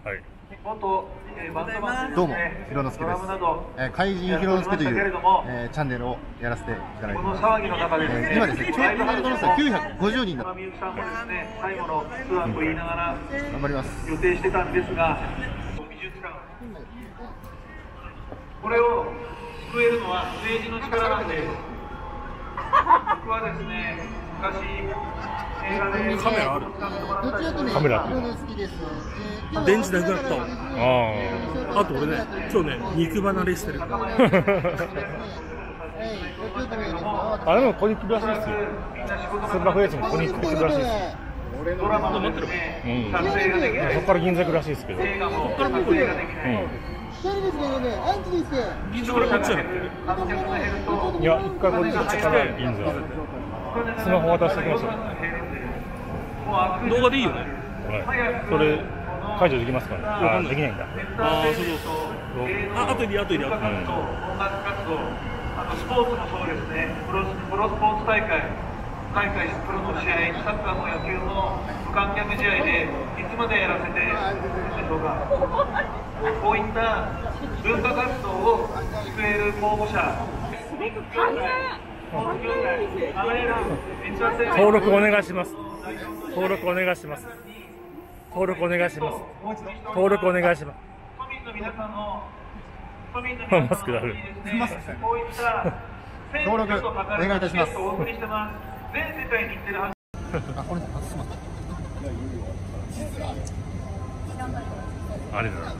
はい。 どうも、広之助です。怪人広之助という、チャンネルをやらせていただいています。今ですね、今日のファンの数は950人だと。頑張ります。 予定してたんですが、これを救えるのは政治の力なんです。僕はですね、昔映画でカメラある。カメラって電池なくなったわ。あと俺ね、今日ね、肉離れしてる。 あ、でもここに来るらしいですよ。スーパーフレーズもここに来るらしいですよ。 ドラマのですね、撮影ができない。 そこから銀座来るらしいですけど。 映画も撮影ができない。 銀座からこっちじゃなくて。 いや、一回こっちから銀座。スマホ渡しておきましょう。 動画でいいよね。 はい。それ解除できますかね。あ、できないんだ。 ああ、そう。あとで。 スポーツもそうですね。プロスポーツ大会、プロの試合、サッカーも野球も無観客試合でいつまでやらせているでしょうか。こういった文化活動を救える候補者、 登録お願いします。登録お願いします。登録お願いします。登録お願いします。マスクだる。 登録お願いいたします。 全世界に行ってるはず。 あれだな。